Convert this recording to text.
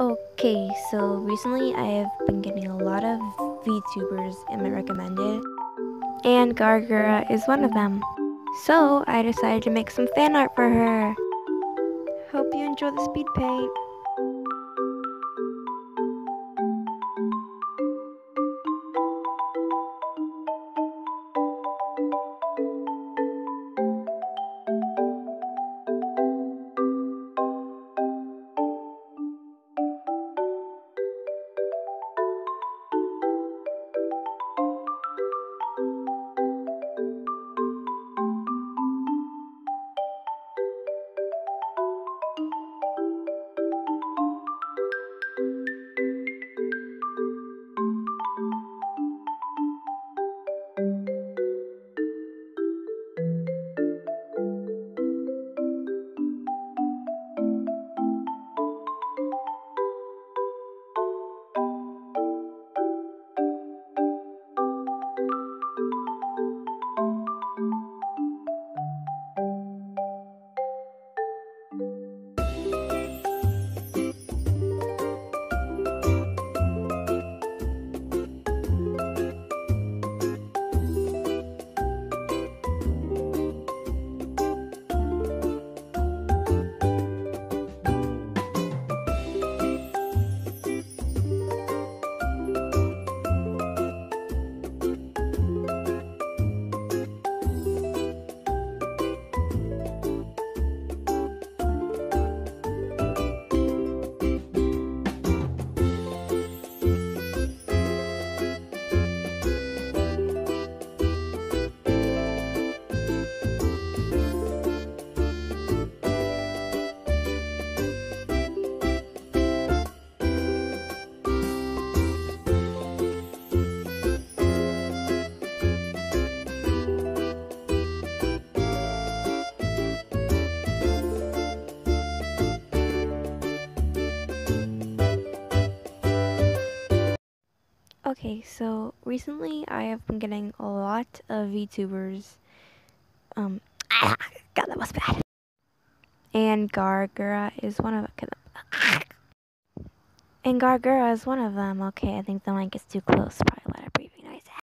Okay, so recently I have been getting a lot of VTubers in my recommended, and Gawr Gura is one of them. So I decided to make some fan art for her. Hope you enjoy the speed paint. Okay, so recently I have been getting a lot of VTubers. God, that was bad. And Gawr Gura is one of them. And Gawr Gura is one of them. Okay, I think the mic is too close, probably.